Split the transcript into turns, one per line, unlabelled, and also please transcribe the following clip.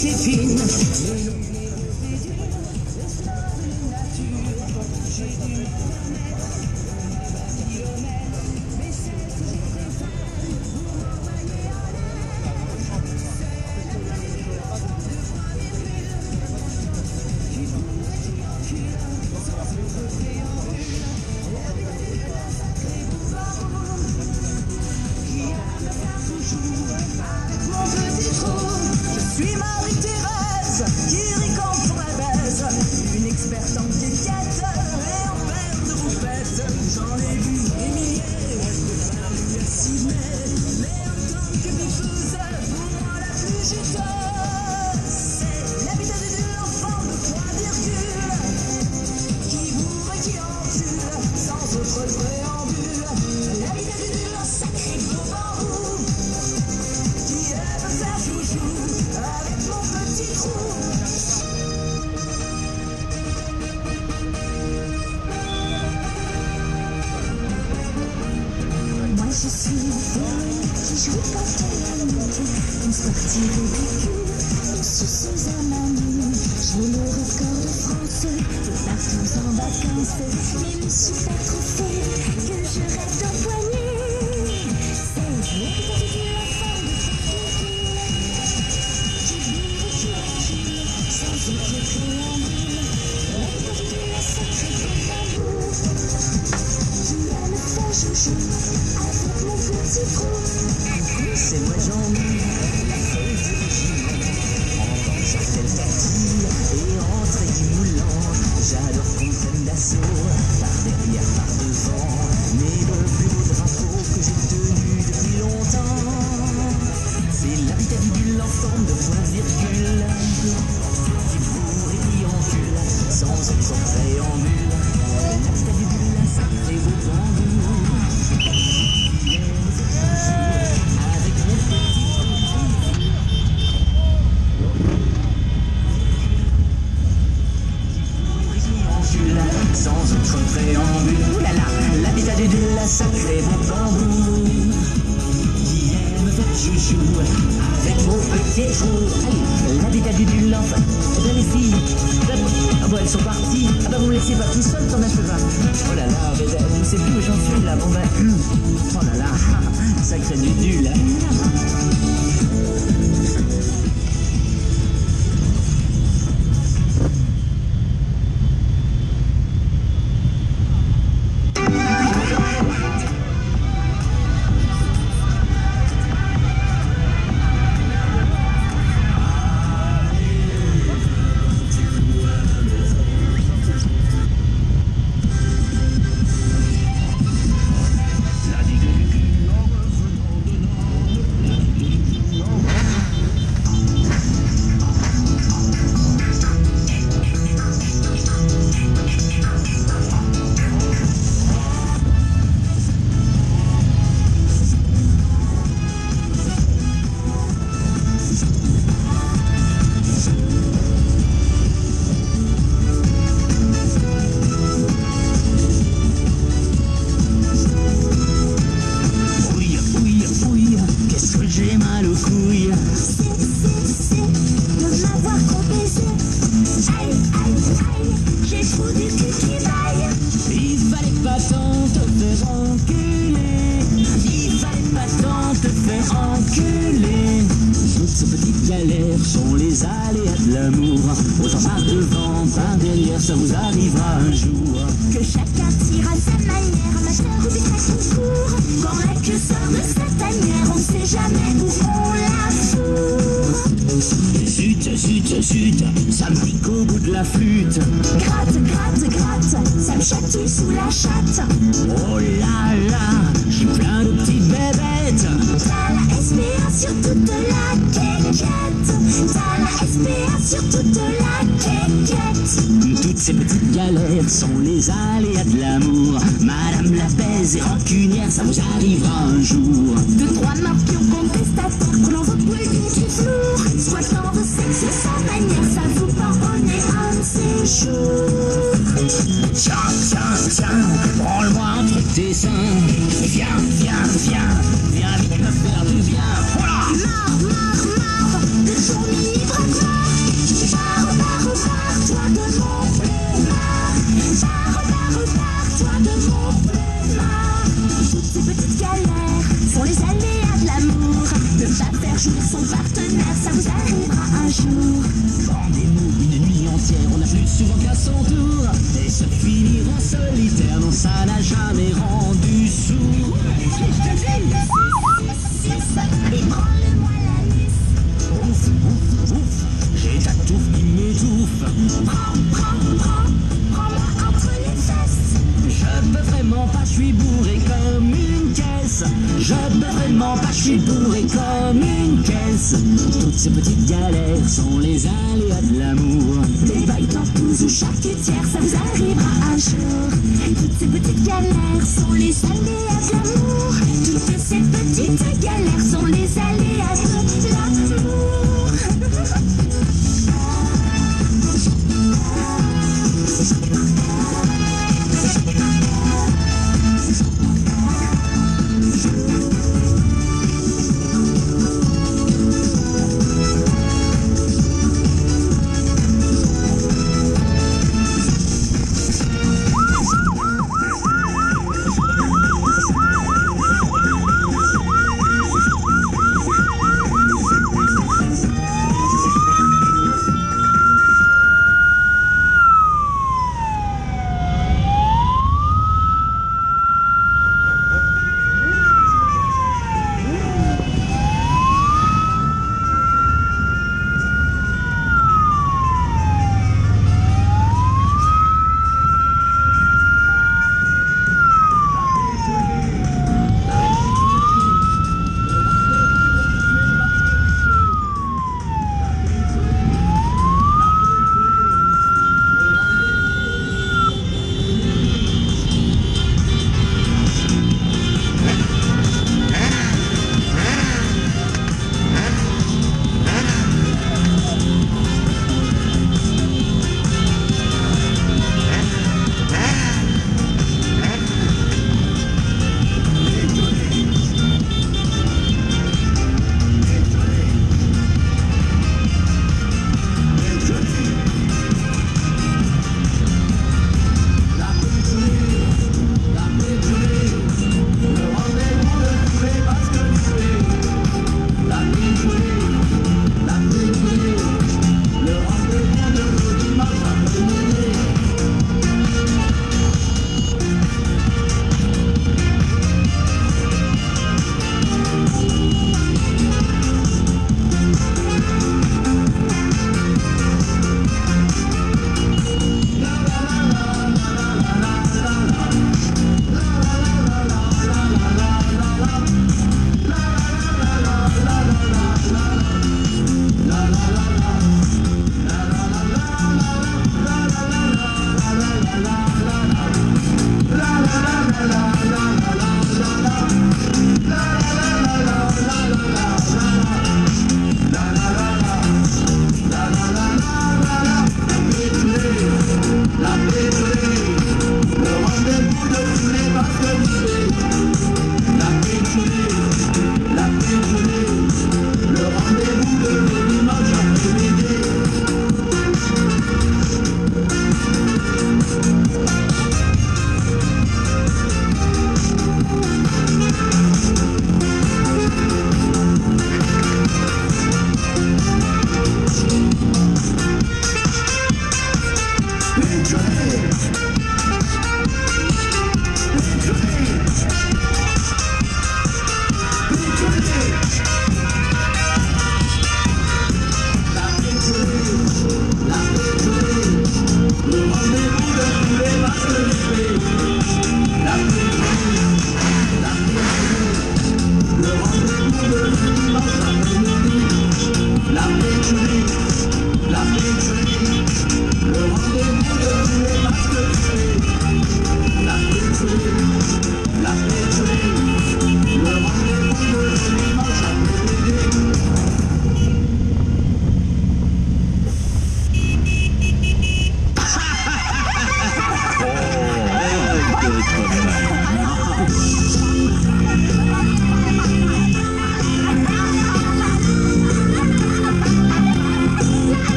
c'est fine.
Ça vous arrivera un jour.
Que chacun tire à sa manière, amateur ou bien concours. Quand la queue sort de sa tanière, on sait jamais où on la fout.
Zut, zut, zut, ça me pique au bout de la flûte.
Gratte, gratte, gratte, ça me chatouille sous la chatte.
Oh là là, j'ai plein de petites bébêtes.
T'as la SPA sur toute la quéquette. T'as la SPA sur toute la quéquette.
Toutes ces petites galères sont les aléas de l'amour. Madame la baise et rancunière, ça vous arrivera un jour.
Deux, trois marpions contestataires, prenant vos poules du flour. Squattant vos sexes sans manière, ça vous pardonner un de ces jours.
Tiens, tiens, tiens, prends-le-moi entre tes seins. Viens, viens, viens, viens vite me faire du bien. Voilà.
Marre, marre, marre, de jour mini, bref,
lutte souvent qu'à son tour, et se finir en solitaire, non ça n'a jamais rendu sourd.
Et prends-le-moi la liste.
Ouf, ouf, ouf, j'ai ta touffe qui m'étouffe.
Prends-moi entre les fesses.
Je peux vraiment pas, je suis bourré comme une caisse. Je peux vraiment pas, je suis bourré comme une caisse. Toutes ces petites galères sont les aléas de l'amour.
Des bails tous ou chaque tiers, ça vous arrivera un jour. Toutes ces petites galères sont les aléas de l'amour. Toutes ces petites galères sont les aléas